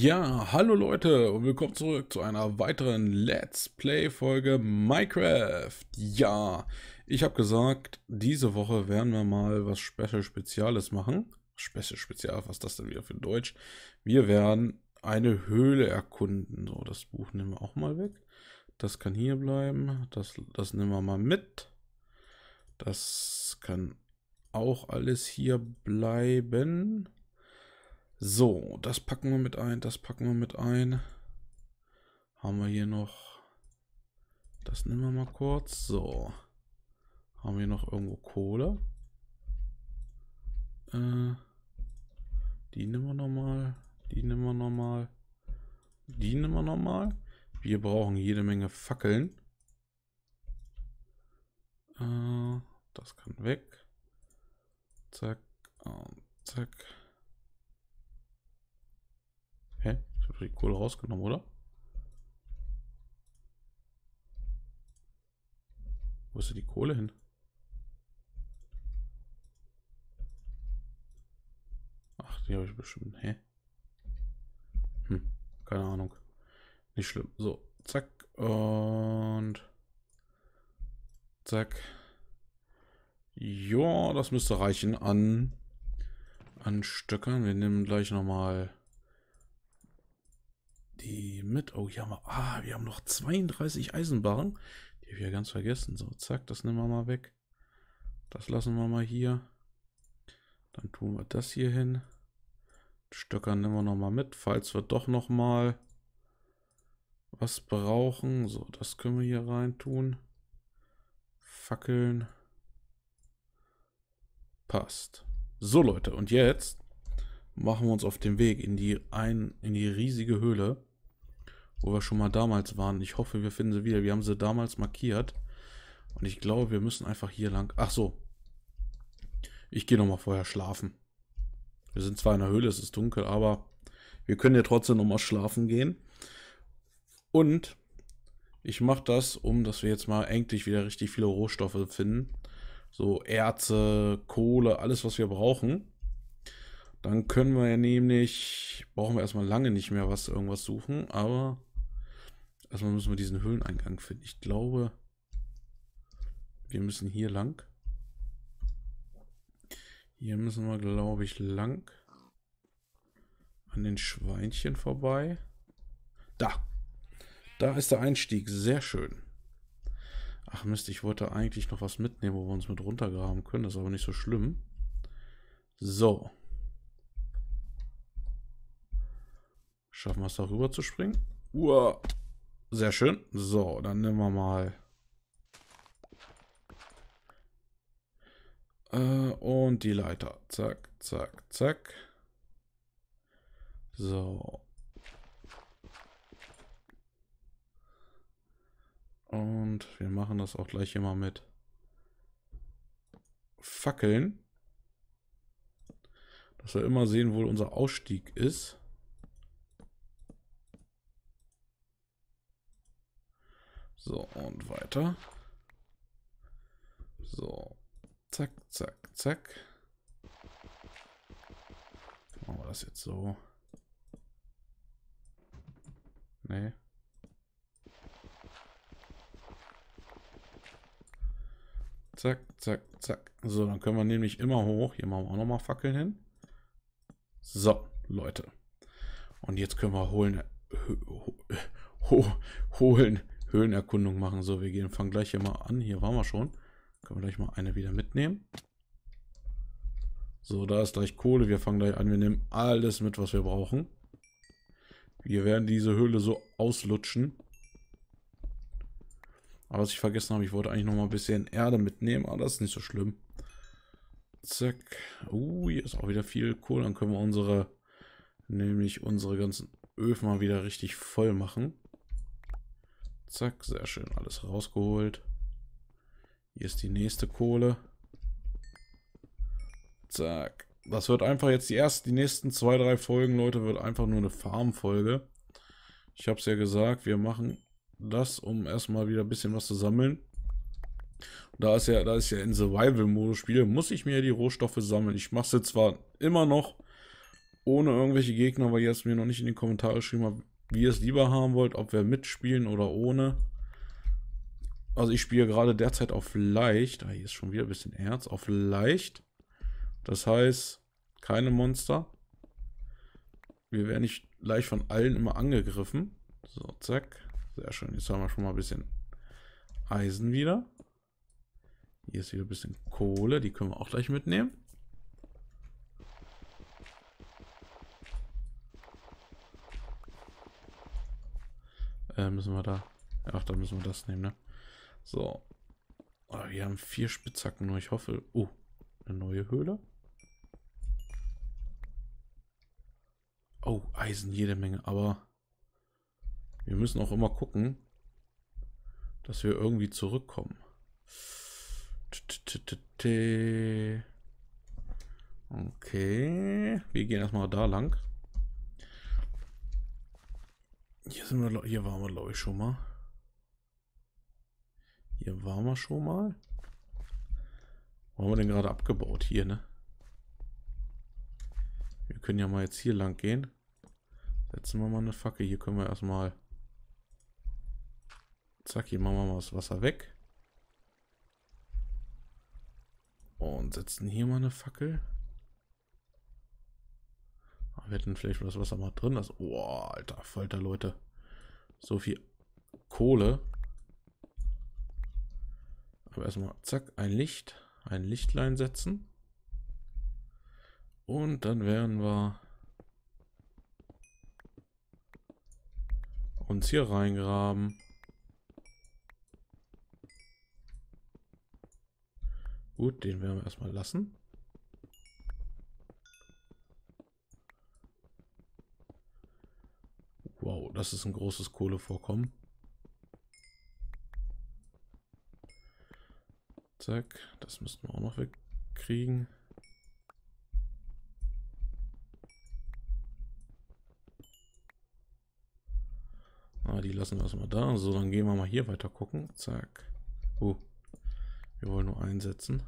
Ja, hallo Leute und willkommen zurück zu einer weiteren Let's Play-Folge Minecraft. Ja, ich habe gesagt, diese Woche werden wir mal was Speziales machen. Spezial, was ist das denn wieder für Deutsch? Wir werden eine Höhle erkunden. So, das Buch nehmen wir auch mal weg. Das kann hier bleiben. Das nehmen wir mal mit. Das kann auch alles hier bleiben. So, das packen wir mit ein, das packen wir mit ein. Haben wir hier noch... Das nehmen wir mal kurz. So. Haben wir noch irgendwo Kohle? Die nehmen wir nochmal. Die nehmen wir nochmal. Die nehmen wir nochmal. Wir brauchen jede Menge Fackeln. Das kann weg. Zack. Und zack. Hä? Ich habe die Kohle rausgenommen, oder? Wo ist denn die Kohle hin? Ach, die habe ich bestimmt. Hä? Keine Ahnung. Nicht schlimm. So, zack. Und zack. Ja, das müsste reichen an Stöckern. Wir nehmen gleich nochmal die mit. Oh, hier haben wir. Wir haben noch 32 Eisenbarren. Die habe ich ja ganz vergessen. So, zack, das nehmen wir mal weg. Das lassen wir mal hier. Dann tun wir das hier hin. Stöckern nehmen wir nochmal mit, falls wir doch nochmal was brauchen. So, das können wir hier rein tun. Fackeln. Passt. So Leute, und jetzt machen wir uns auf den Weg in die riesige Höhle, wo wir schon mal damals waren. Ich hoffe, wir finden sie wieder. Wir haben sie damals markiert. Und ich glaube, wir müssen einfach hier lang. Ach so. Ich gehe nochmal vorher schlafen. Wir sind zwar in der Höhle, es ist dunkel, aber wir können ja trotzdem nochmal schlafen gehen. Und ich mache das, dass wir jetzt mal endlich wieder richtig viele Rohstoffe finden. So Erze, Kohle, alles was wir brauchen. Dann können wir ja nämlich, brauchen wir erstmal lange nicht mehr irgendwas suchen, aber erstmal müssen wir diesen Höhleneingang finden. Ich glaube, wir müssen hier lang. Hier müssen wir, glaube ich, lang. An den Schweinchen vorbei. Da. Da ist der Einstieg. Sehr schön. Ach Mist, ich wollte eigentlich noch was mitnehmen, wo wir uns mit runtergraben können. Das ist aber nicht so schlimm. So. Schaffen wir es da rüber zu springen? Uah. Sehr schön. So, dann nehmen wir mal. Und die Leiter. Zack, zack, zack. So. Und wir machen das auch gleich immer mit Fackeln. Dass wir immer sehen, wo unser Ausstieg ist. So, und weiter. So. Zack, zack, zack. Machen wir das jetzt so. Nee. Zack, zack, zack. So, dann können wir nämlich immer hoch. Hier machen wir auch nochmal Fackeln hin. So, Leute. Und jetzt können wir Höhlenerkundung machen. So, wir fangen gleich hier mal an. Hier waren wir schon. Können wir gleich mal eine wieder mitnehmen. So, da ist gleich Kohle. Wir fangen gleich an. Wir nehmen alles mit, was wir brauchen. Wir werden diese Höhle so auslutschen. Aber was ich vergessen habe, ich wollte eigentlich noch mal ein bisschen Erde mitnehmen, aber das ist nicht so schlimm. Zack. Hier ist auch wieder viel Kohle. Dann können wir unsere ganzen Öfen mal wieder richtig voll machen. Zack, sehr schön. Alles rausgeholt. Hier ist die nächste Kohle. Zack. Das wird einfach jetzt die nächsten 2, 3 Folgen, Leute, wird einfach nur eine Farm-Folge. Ich habe es ja gesagt, wir machen das, um erstmal wieder ein bisschen was zu sammeln. Da ist ja in Survival-Modus spiele, muss ich mir die Rohstoffe sammeln. Ich mache es jetzt zwar immer noch, ohne irgendwelche Gegner, weil ihr es mir noch nicht in die Kommentare geschrieben habt, wie ihr es lieber haben wollt, ob wir mitspielen oder ohne. Also ich spiele gerade derzeit auf leicht. Hier ist schon wieder ein bisschen Erz. Auf leicht. Das heißt, keine Monster. Wir werden nicht leicht von allen immer angegriffen. So, zack. Sehr schön. Jetzt haben wir schon mal ein bisschen Eisen wieder. Hier ist wieder ein bisschen Kohle. Die können wir auch gleich mitnehmen. Müssen wir da... Ach, da müssen wir das nehmen, ne? So. Oh, wir haben 4 Spitzhacken nur. Ich hoffe... eine neue Höhle. Oh, Eisen jede Menge. Aber wir müssen auch immer gucken, dass wir irgendwie zurückkommen. Okay. Wir gehen erstmal da lang. Hier waren wir, glaube ich, schon mal. Hier waren wir schon mal. Wo haben wir denn gerade abgebaut? Hier, ne? Wir können ja mal jetzt hier lang gehen. Setzen wir mal eine Fackel. Hier können wir erstmal... Zack, hier machen wir mal das Wasser weg. Und setzen hier mal eine Fackel. Wir hätten vielleicht das Wasser mal drin. Das, oh, alter Falter, Leute. So viel Kohle. Aber erstmal, zack, ein Lichtlein setzen. Und dann werden wir uns hier reingraben. Gut, den werden wir erstmal lassen. Wow, das ist ein großes Kohlevorkommen. Zack, das müssten wir auch noch wegkriegen. Die lassen wir erstmal da. So, dann gehen wir mal hier weiter gucken. Zack. Wir wollen nur einsetzen.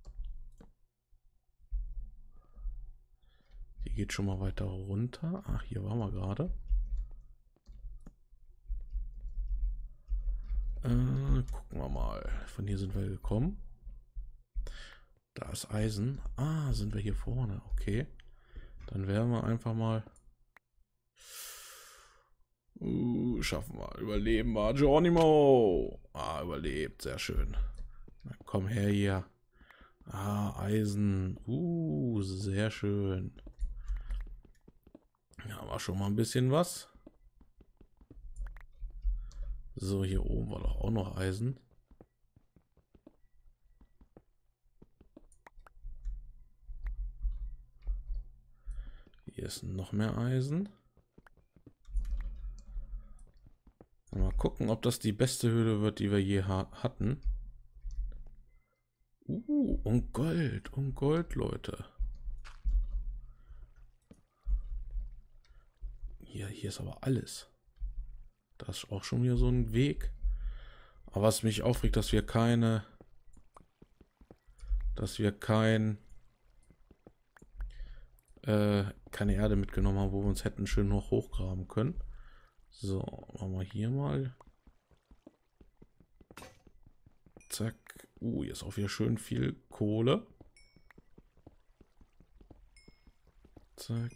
Hier geht schon mal weiter runter. Ach, hier waren wir gerade. Gucken wir mal. Von hier sind wir gekommen. Da ist Eisen. Ah, sind wir hier vorne. Okay. Dann werden wir einfach mal... schaffen wir. Überleben wir. Geronimo. Ah, überlebt. Sehr schön. Na, komm her hier. Ah, Eisen. Sehr schön. Ja, war schon mal ein bisschen was. So, hier oben war doch auch noch Eisen. Hier ist noch mehr Eisen. Mal gucken, ob das die beste Höhle wird, die wir je hatten. Und Gold, Leute. Hier ist aber alles. Das ist auch schon wieder so ein Weg. Aber was mich aufregt, dass wir keine Erde mitgenommen haben, wo wir uns hätten schön noch hochgraben können. So, machen wir hier mal. Zack. Hier ist auch wieder schön viel Kohle. Zack.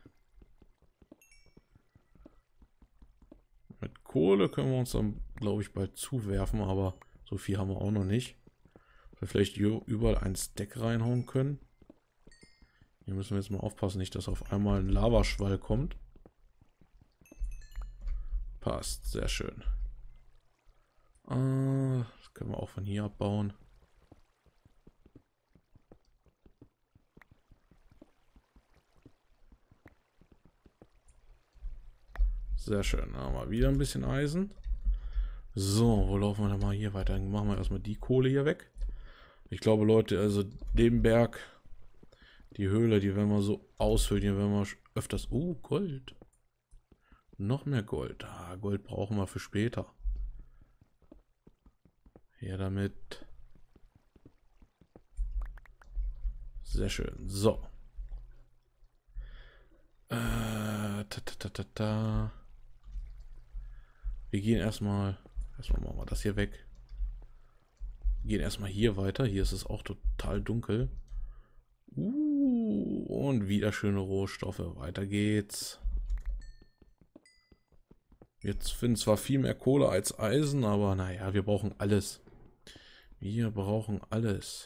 Mit Kohle können wir uns dann, glaube ich, bald zuwerfen, aber so viel haben wir auch noch nicht. Wir vielleicht hier überall ein Stack reinhauen können. Hier müssen wir jetzt mal aufpassen, nicht, dass auf einmal ein Lavaschwall kommt. Passt, sehr schön. Das können wir auch von hier abbauen. Sehr schön, da haben wir wieder ein bisschen Eisen. So, wo laufen wir denn mal hier weiter? Dann machen wir erstmal die Kohle hier weg. Ich glaube, Leute, also den Berg, die Höhle, die werden wir so aushöhlen, hier werden wir öfters... Gold. Noch mehr Gold. Gold brauchen wir für später. Hier damit. Sehr schön. So. Ta. Wir gehen erstmal machen wir das hier weg. Wir gehen erstmal hier weiter. Hier ist es auch total dunkel. Und wieder schöne Rohstoffe. Weiter geht's. Jetzt finden zwar viel mehr Kohle als Eisen, aber naja, wir brauchen alles. Wir brauchen alles.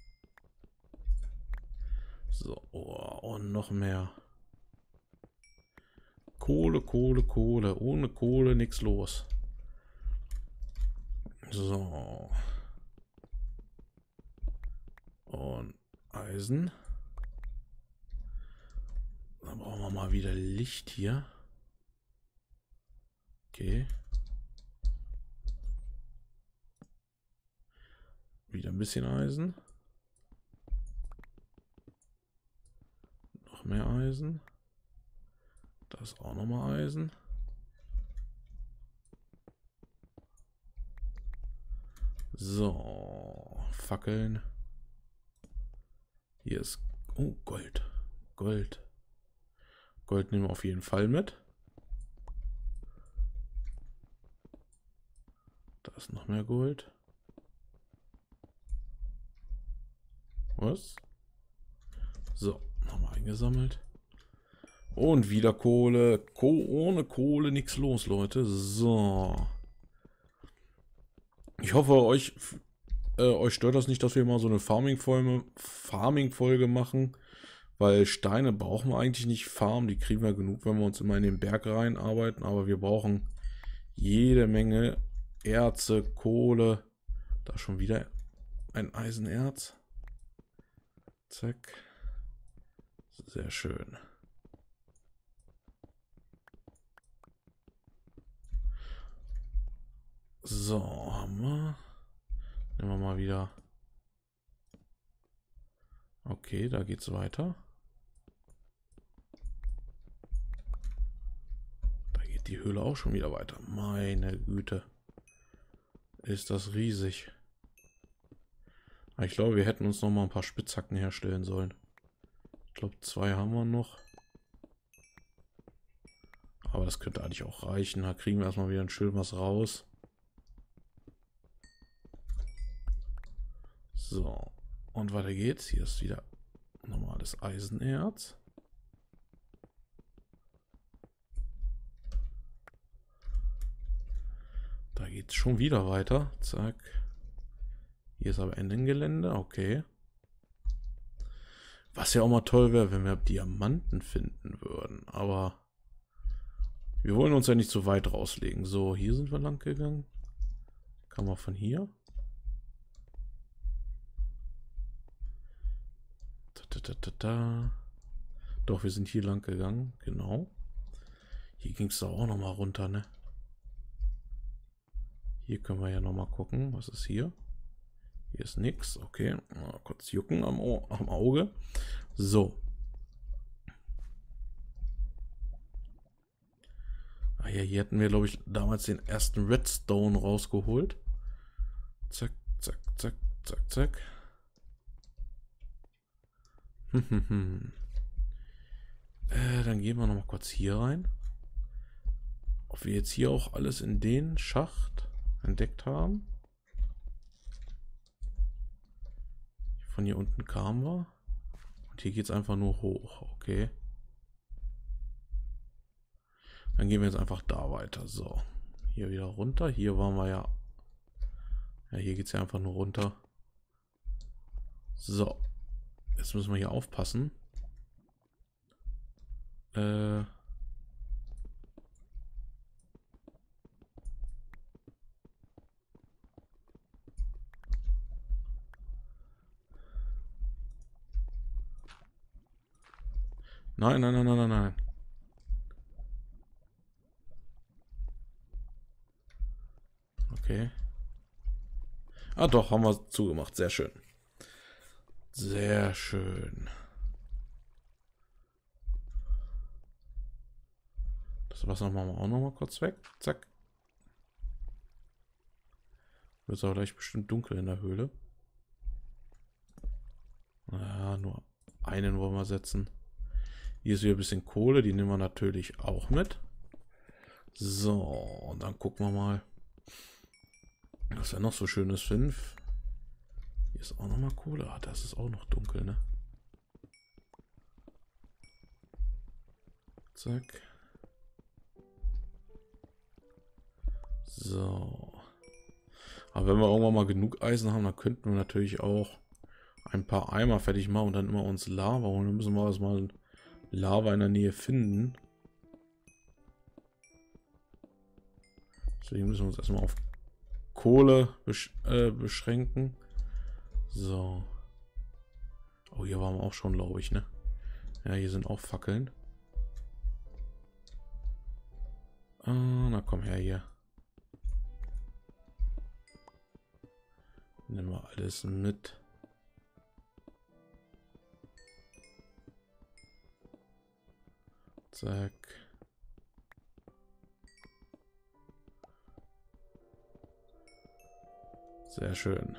So, und noch mehr. Kohle. Ohne Kohle nichts los. So. Und Eisen. Dann brauchen wir mal wieder Licht hier. Okay. Wieder ein bisschen Eisen. Noch mehr Eisen. Da ist auch noch mal Eisen. So, Fackeln. Hier ist... Oh, Gold. Gold nehmen wir auf jeden Fall mit. Da ist noch mehr Gold. Was? So, nochmal eingesammelt. Und wieder Kohle. Ohne Kohle nichts los, Leute. So. Ich hoffe, euch stört das nicht, dass wir mal so eine Farming-Folge machen. Weil Steine brauchen wir eigentlich nicht farmen. Die kriegen wir genug, wenn wir uns immer in den Berg reinarbeiten. Aber wir brauchen jede Menge Erze, Kohle. Da schon wieder ein Eisenerz. Zack. Sehr schön. So, haben wir. Nehmen wir mal wieder. Okay, da geht's weiter. Da geht die Höhle auch schon wieder weiter. Meine Güte. Ist das riesig. Ich glaube, wir hätten uns noch mal ein paar Spitzhacken herstellen sollen. Ich glaube, 2 haben wir noch. Aber das könnte eigentlich auch reichen. Da kriegen wir erstmal wieder ein schön was raus. So. Und weiter geht's. Hier ist wieder normales Eisenerz. Da geht's schon wieder weiter. Zack. Hier ist aber Ende im Gelände. Okay. Was ja auch mal toll wäre, wenn wir Diamanten finden würden. Aber wir wollen uns ja nicht so weit rauslegen. So, hier sind wir lang gegangen. Kann man von hier? Doch, wir sind hier lang gegangen. Genau. Hier ging es auch noch mal runter, ne? Hier können wir ja noch mal gucken. Was ist hier? Hier ist nichts. Okay. Mal kurz jucken am Auge. So. Ah ja, hier hatten wir, glaube ich, damals den ersten Redstone rausgeholt. Zack, zack, zack, zack, zack. Dann gehen wir noch mal kurz hier rein. Ob wir jetzt hier auch alles in den Schacht entdeckt haben. Von hier unten kamen wir. Und hier geht es einfach nur hoch. Okay. Dann gehen wir jetzt einfach da weiter. So. Hier wieder runter. Hier waren wir ja. Ja, hier geht es ja einfach nur runter. So. Jetzt müssen wir hier aufpassen. Nein, nein, nein, nein, nein, nein. Okay. Ah doch, haben wir zugemacht. Sehr schön. Sehr schön. Das Wasser machen wir auch noch mal kurz weg. Zack. Wird aber gleich bestimmt dunkel in der Höhle. Ja, nur einen wollen wir setzen. Hier ist wieder ein bisschen Kohle, die nehmen wir natürlich auch mit. So, und dann gucken wir mal, was da noch so schön ist. 5. Hier ist auch noch mal Kohle. Ah, das ist auch noch dunkel, ne? Zack. So. Aber wenn wir irgendwann mal genug Eisen haben, dann könnten wir natürlich auch ein paar Eimer fertig machen und dann immer uns Lava holen. Dann müssen wir erstmal Lava in der Nähe finden. Deswegen müssen wir uns erstmal auf Kohle beschränken. So. Oh, hier waren wir auch schon, glaube ich, ne? Ja, hier sind auch Fackeln. Ah, na komm her hier. Nehmen wir alles mit. Zack. Sehr schön.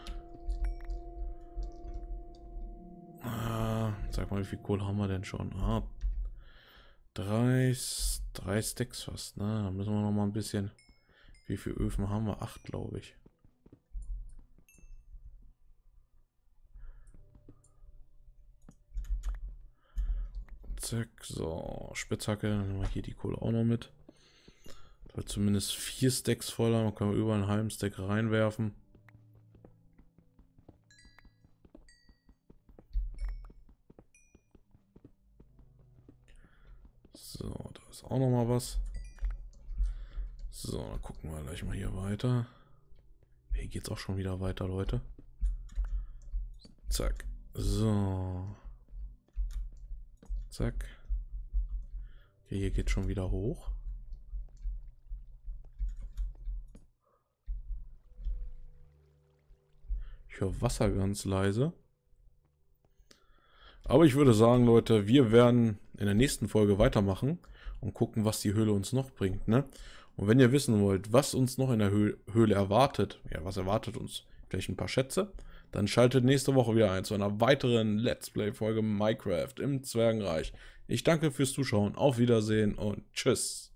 Sag mal, wie viel Kohle haben wir denn schon? 3 Stacks fast, ne? Da müssen wir noch mal ein bisschen. Wie viele Öfen haben wir? 8, glaube ich. Zack, so, Spitzhacke, dann nehmen wir hier die Kohle auch noch mit. Da wird zumindest 4 Stacks voll haben, dann können wir über einen halben Stack reinwerfen. So, da ist auch noch mal was. So, dann gucken wir gleich mal hier weiter. Hier geht es auch schon wieder weiter, Leute. Zack. So. Zack. Okay, hier geht schon wieder hoch. Ich höre Wasser ganz leise. Aber ich würde sagen, Leute, wir werden in der nächsten Folge weitermachen und gucken, was die Höhle uns noch bringt, ne? Und wenn ihr wissen wollt, was uns noch in der Höhle erwartet, ja, was erwartet uns? Vielleicht ein paar Schätze? Dann schaltet nächste Woche wieder ein zu einer weiteren Let's Play-Folge Minecraft im Zwergenreich. Ich danke fürs Zuschauen, auf Wiedersehen und tschüss.